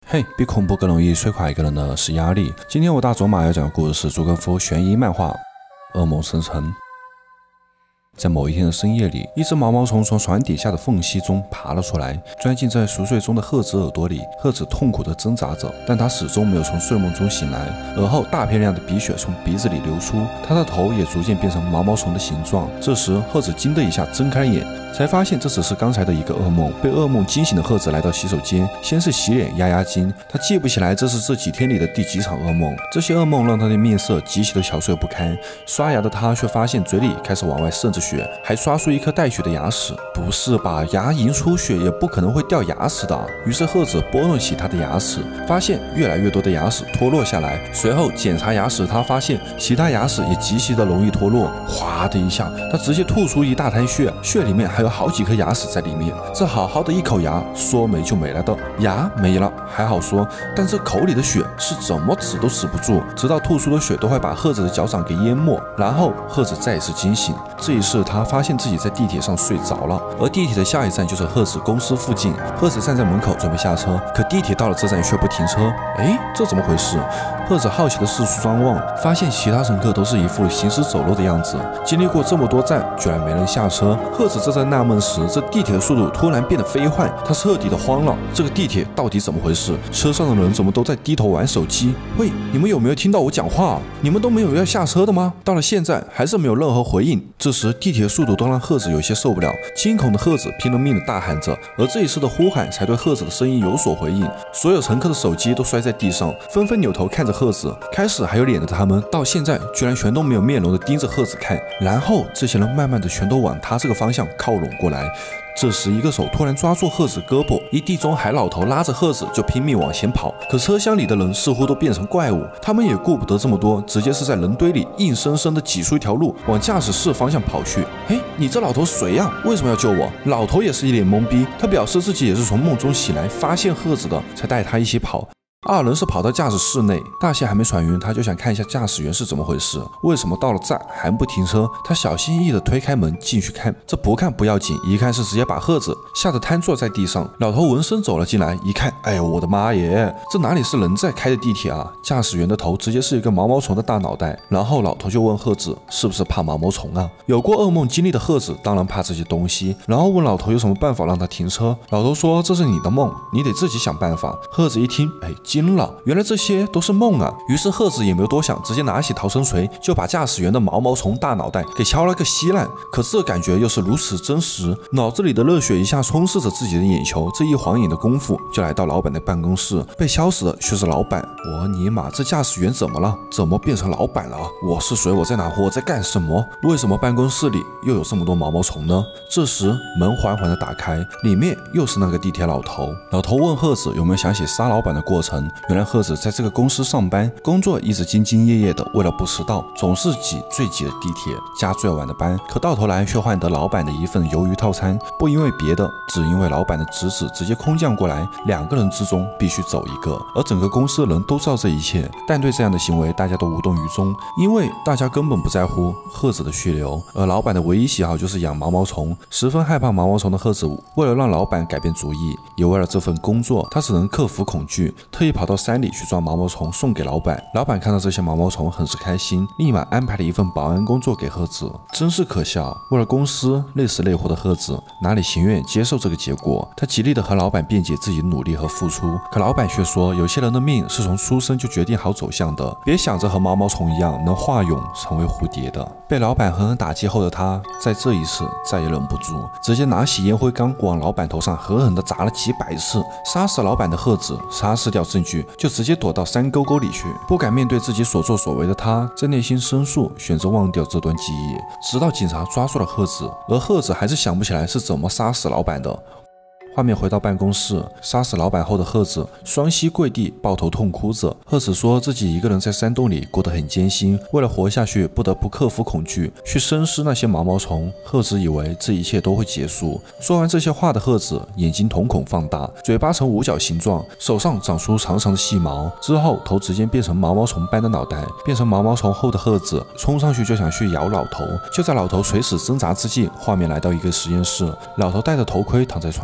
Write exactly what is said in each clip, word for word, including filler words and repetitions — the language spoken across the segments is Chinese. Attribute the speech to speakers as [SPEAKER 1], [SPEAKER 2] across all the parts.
[SPEAKER 1] 嘿，比恐怖更容易催垮一个人的是压力。今天我大佐玛要讲的故事是竹根夫悬疑漫画《噩梦生成》。在某一天的深夜里，一只毛毛虫从床底下的缝隙中爬了出来，钻进在熟睡中的鹤子耳朵里。鹤子痛苦地挣扎着，但他始终没有从睡梦中醒来。耳后大片量的鼻血从鼻子里流出，他的头也逐渐变成毛毛虫的形状。这时，鹤子惊的一下睁开了眼，才发现这只是刚才的一个噩梦。被噩梦惊醒的鹤子来到洗手间，先是洗脸压压惊。他记不起来这是这几天里的第几场噩梦。这些噩梦让他的面色极其的憔悴不堪。刷牙的他却发现嘴里开始往外渗着血，还刷出一颗带血的牙齿。不是吧，牙龈出血也不可能会掉牙齿的。于是鹤子拨弄起他的牙齿，发现越来越多的牙齿脱落下来。随后检查牙齿，他发现其他牙齿也极其的容易脱落。哗的一下，他直接吐出一大滩血，血里面还有好几颗牙齿在里面。这好好的一口牙，说没就没了的，牙没了还好说，但这口里的血是怎么止都止不住，直到吐出的血都快把鹤子的脚掌给淹没。然后鹤子再次惊醒，这一次他发现自己在地铁上睡着了，而地铁的下一站就是鹤子公司附近。鹤子站在门口准备下车，可地铁到了这站却不停车。哎，这怎么回事？鹤子好奇的四处张望，发现其他乘客都是一副行尸走肉的样子。经历过这么多站，居然没人下车。鹤子正在纳闷时，这地铁的速度突然变得飞快，他彻底的慌了。这个地铁到底怎么回事？车上的人怎么都在低头玩手机？喂，你们有没有听到我讲话？你们都没有要下车的吗？到了现在还是没有任何回应。这时地铁的速度都让鹤子有些受不了，惊恐的鹤子拼了命的大喊着，而这一次的呼喊才对鹤子的声音有所回应。所有乘客的手机都摔在地上，纷纷扭头看着鹤子。开始还有脸的他们，到现在居然全都没有面容的盯着鹤子看。然后这些人慢慢的全都往他这个方向靠拢过来。这时一个手突然抓住鹤子胳膊，一地中海老头拉着鹤子就拼命往前跑。可车厢里的人似乎都变成怪物，他们也顾不得这么多，直接是在人堆里硬生生的挤出一条路往驾驶室方向跑去。嘿，你这老头谁呀？为什么要救我？老头也是一脸懵逼，他表示自己也是从梦中醒来发现鹤子的，才带他一起跑。二人是跑到驾驶室内，大气还没喘匀，他就想看一下驾驶员是怎么回事，为什么到了站还不停车。他小心翼翼地推开门进去看，这不看不要紧，一看是直接把鹤子吓得瘫坐在地上。老头闻声走了进来，一看，哎呦我的妈耶，这哪里是人在开的地铁啊？驾驶员的头直接是一个毛毛虫的大脑袋。然后老头就问鹤子是不是怕毛毛虫啊？有过噩梦经历的鹤子当然怕这些东西，然后问老头有什么办法让他停车。老头说这是你的梦，你得自己想办法。鹤子一听，哎，惊了，原来这些都是梦啊！于是鹤子也没有多想，直接拿起逃生锤就把驾驶员的毛毛虫大脑袋给敲了个稀烂。可这感觉又是如此真实，脑子里的热血一下充斥着自己的眼球。这一晃眼的功夫，就来到老板的办公室。被敲死的却是老板。我尼玛，这驾驶员怎么了？怎么变成老板了？我是谁？我在哪？我在干什么？为什么办公室里又有这么多毛毛虫呢？这时门缓缓的打开，里面又是那个地铁老头。老头问鹤子有没有想起杀老板的过程。原来鹤子在这个公司上班，工作一直兢兢业业的，为了不迟到，总是挤最挤的地铁，加最晚的班。可到头来却换得老板的一份鱿鱼套餐，不因为别的，只因为老板的侄子直接空降过来，两个人之中必须走一个。而整个公司的人都知道这一切，但对这样的行为大家都无动于衷，因为大家根本不在乎鹤子的血流。而老板的唯一喜好就是养毛毛虫，十分害怕毛毛虫的鹤子，为了让老板改变主意，也为了这份工作，他只能克服恐惧，特意跑到山里去抓毛毛虫送给老板。老板看到这些毛毛虫很是开心，立马安排了一份保安工作给鹤子。真是可笑，为了公司累死累活的鹤子哪里情愿接受这个结果？他极力的和老板辩解自己的努力和付出，可老板却说有些人的命是从出生就决定好走向的，别想着和毛毛虫一样能化蛹成为蝴蝶的。被老板狠狠打击后的他，在这一次再也忍不住，直接拿起烟灰缸往老板头上狠狠的砸了几百次。杀死老板的鹤子杀死掉证据，就直接躲到山沟沟里去。不敢面对自己所作所为的他，在内心深处选择忘掉这段记忆，直到警察抓住了鹤子，而鹤子还是想不起来是怎么杀死老板的。画面回到办公室，杀死老板后的鹤子双膝跪地，抱头痛哭着。鹤子说自己一个人在山洞里过得很艰辛，为了活下去，不得不克服恐惧，去生吃那些毛毛虫。鹤子以为这一切都会结束。说完这些话的鹤子，眼睛瞳孔放大，嘴巴呈五角形状，手上长出长长的细毛，之后头直接变成毛毛虫般的脑袋。变成毛毛虫后的鹤子冲上去就想去咬老头，就在老头垂死挣扎之际，画面来到一个实验室，老头戴着头盔躺在床上。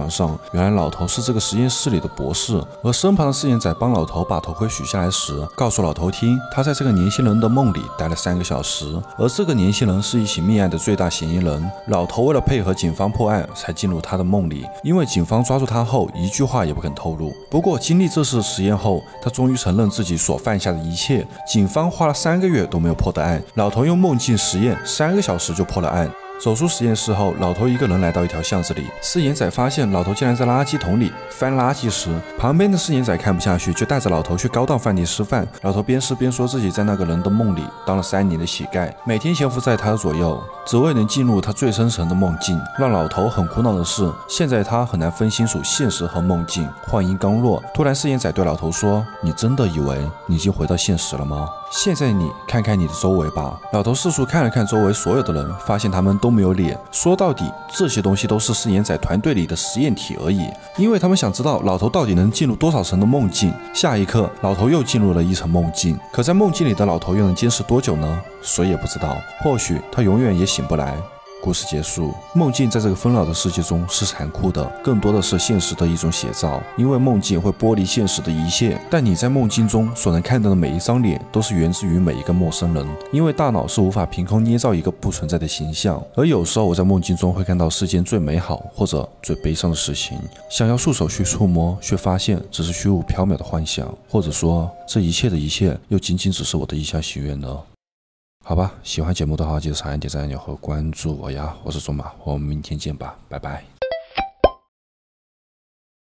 [SPEAKER 1] 原来老头是这个实验室里的博士，而身旁的饰演仔帮老头把头盔取下来时，告诉老头听，他在这个年轻人的梦里待了三个小时，而这个年轻人是一起命案的最大嫌疑人。老头为了配合警方破案，才进入他的梦里，因为警方抓住他后，一句话也不肯透露。不过经历这次实验后，他终于承认自己所犯下的一切。警方花了三个月都没有破的案，老头用梦境实验，三个小时就破了案。走出实验室后，老头一个人来到一条巷子里。饰演仔发现老头竟然在垃圾桶里翻垃圾时，旁边的饰演仔看不下去，就带着老头去高档饭店吃饭。老头边吃边说自己在那个人的梦里当了三年的乞丐，每天潜伏在他的左右，只为能进入他最深层的梦境。让老头很苦恼的是，现在他很难分清楚现实和梦境。话音刚落，突然饰演仔对老头说：“你真的以为你已经回到现实了吗？现在你看看你的周围吧。”老头四处看了看周围所有的人，发现他们都没有脸。说到底，这些东西都是饰演仔团队里的实验体而已，因为他们想知道老头到底能进入多少层的梦境。下一刻，老头又进入了一层梦境，可在梦境里的老头又能坚持多久呢？谁也不知道，或许他永远也醒不来。故事结束。梦境在这个纷扰的世界中是残酷的，更多的是现实的一种写照。因为梦境会剥离现实的一切，但你在梦境中所能看到的每一张脸，都是源自于每一个陌生人。因为大脑是无法凭空捏造一个不存在的形象。而有时候我在梦境中会看到世间最美好或者最悲伤的事情，想要束手去触摸，却发现只是虚无缥缈的幻想，或者说这一切的一切又仅仅只是我的一厢情愿呢？好吧，喜欢节目的话，记得长按点赞、按钮和关注我呀！我是卓玛，我们明天见吧，拜拜。